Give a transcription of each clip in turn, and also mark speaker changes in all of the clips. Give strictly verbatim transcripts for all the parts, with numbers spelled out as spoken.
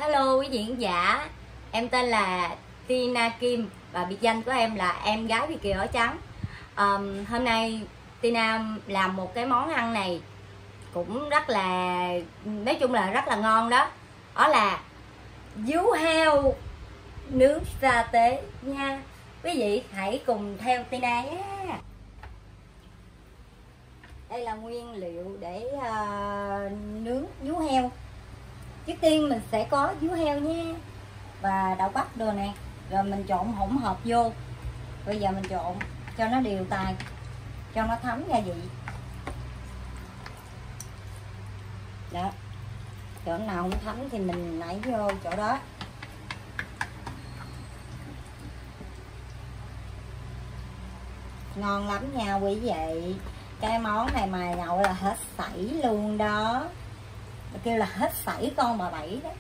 Speaker 1: Hello quý vị khán giả, em tên là Tina Kim và biệt danh của em là em gái Việt kiều áo trắng. um, Hôm nay Tina làm một cái món ăn này cũng rất là, nói chung là rất là ngon đó. Đó là vú heo nướng sa tế nha. Quý vị hãy cùng theo Tina nhé. Đây là nguyên liệu để uh, nướng vú heo. Trước tiên mình sẽ có vú heo nha, và đậu bắp đồ nè, rồi mình trộn hỗn hợp vô. Bây giờ mình trộn cho nó đều tay, cho nó thấm gia vị. Đó, chỗ nào không thấm thì mình nảy vô chỗ đó. Ngon lắm nha quý vị. Cái món này mài nhậu là hết sảy luôn đó, kêu là hết sảy con bà bảy đó.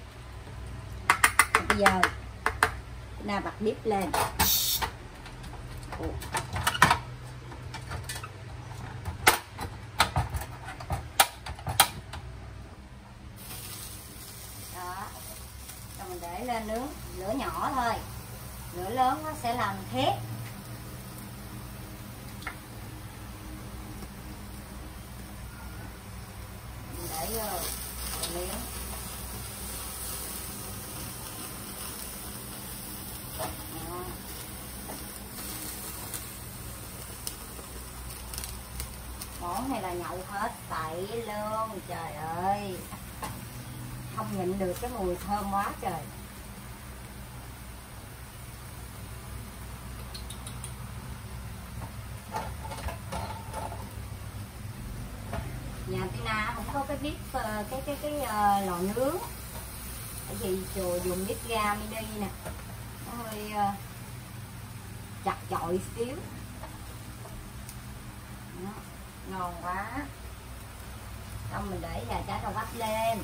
Speaker 1: Bây giờ na bật bếp lên. Ủa. Đó, rồi mình để lên nướng lửa nhỏ thôi, lửa lớn nó sẽ làm thét. Mình để vô miếng. Món này là nhậu hết sảy luôn, trời ơi, không nhịn được cái mùi thơm quá trời. Nhà Tina không có cái bếp, cái cái cái uh, lò nướng, bởi vì dùng bếp ga mini nè, nó hơi uh, chặt chội xíu. Đó, ngon quá. Xong mình để gà chả đậu bắp lên.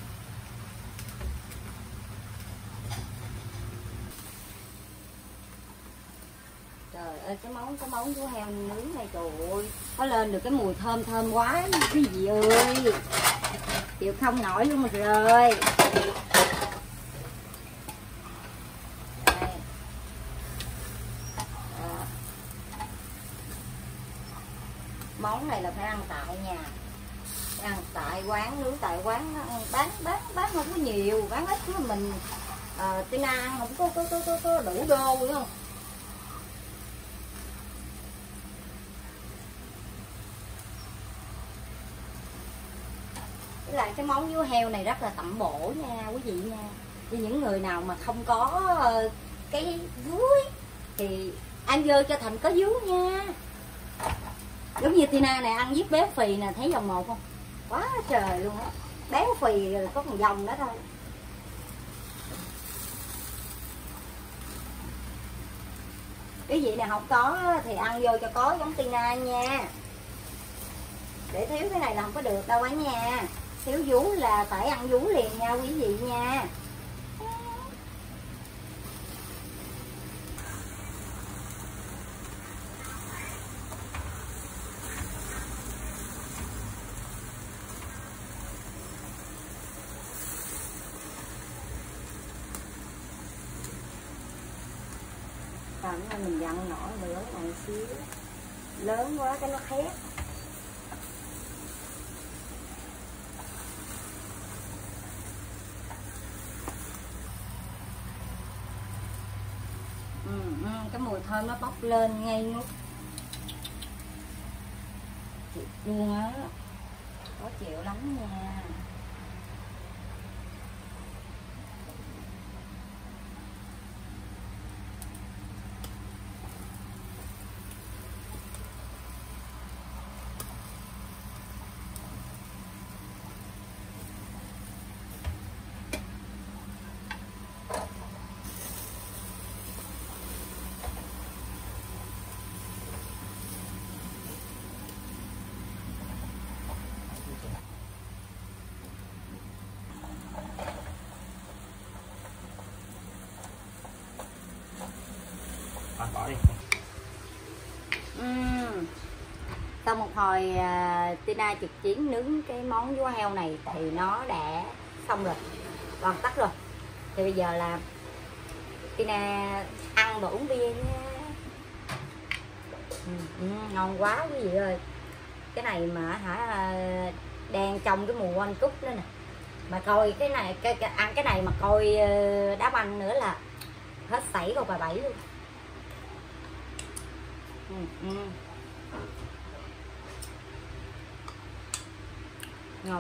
Speaker 1: Trời ơi, cái món cái món của heo nướng này trời ơi, có lên được cái mùi thơm thơm quá quý vị ơi, chịu không nổi luôn rồi. Đây. Món này là phải ăn tại nhà, phải ăn tại quán, nướng tại quán, bán bán bán không có nhiều, bán ít của mình. uh, Tina ăn không có có, có, có, có đủ đô, hiểu không? Với lại cái món vú heo này rất là tẩm bổ nha quý vị nha. Vì những người nào mà không có uh, cái vú thì ăn vô cho thành có vú nha. Giống như Tina này ăn giúp béo phì nè, thấy vòng một không? Quá trời luôn á. Béo phì là có một vòng đó thôi. Cái gì này không có thì ăn vô cho có giống Tina nha. Để thiếu cái này là không có được đâu á nha. Thiếu vú là phải ăn vú liền nha quý vị nha. Còn mình dặn nổi lửa này xíu, lớn quá cái nó khét. ừ, ừ, cái mùi thơm nó bốc lên ngay ngút luôn á, khó chịu lắm nha.
Speaker 2: À, bỏ đi.
Speaker 1: uhm. Sau một hồi uh, Tina trực chiến nướng cái món vú heo này thì nó đã xong rồi. hoàn tất rồi. Thì bây giờ là Tina ăn và uống bia nha. Ừ, ừ, ngon quá quý vị ơi. Cái này mà hả đang trong cái mùa World Cup nữa nè, mà coi cái này cái, cái, ăn cái này mà coi đá banh nữa là hết sảy con bà bảy luôn. Ừ, ừ. Ngon.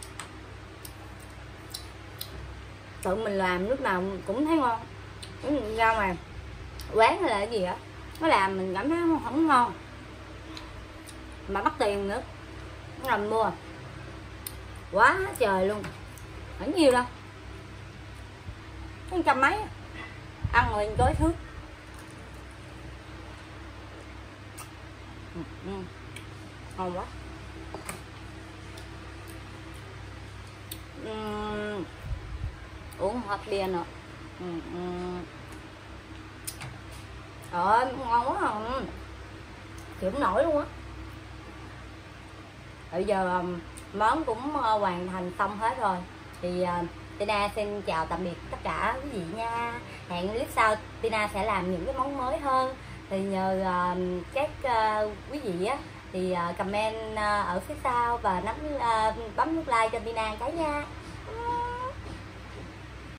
Speaker 1: Tự mình làm lúc nào cũng thấy ngon. Ra mà quán hay là cái gì á nó làm mình cảm thấy không, không ngon mà mất tiền nữa, nó làm mua quá trời luôn, không nhiều đâu, cái trăm mấy ăn rồi gói thước. Ừ, ừ. Ngon quá. Ừ. Uống hộp bia nữa. Ừ, ừ. Trời ngon quá không chịu không nổi luôn á. Bây giờ món cũng hoàn thành xong hết rồi thì Tina xin chào tạm biệt tất cả quý vị nha. Hẹn clip sau Tina sẽ làm những cái món mới hơn, thì nhờ uh, các uh, quý vị á thì uh, comment uh, ở phía sau và nắm uh, bấm nút like cho Tina cái nha.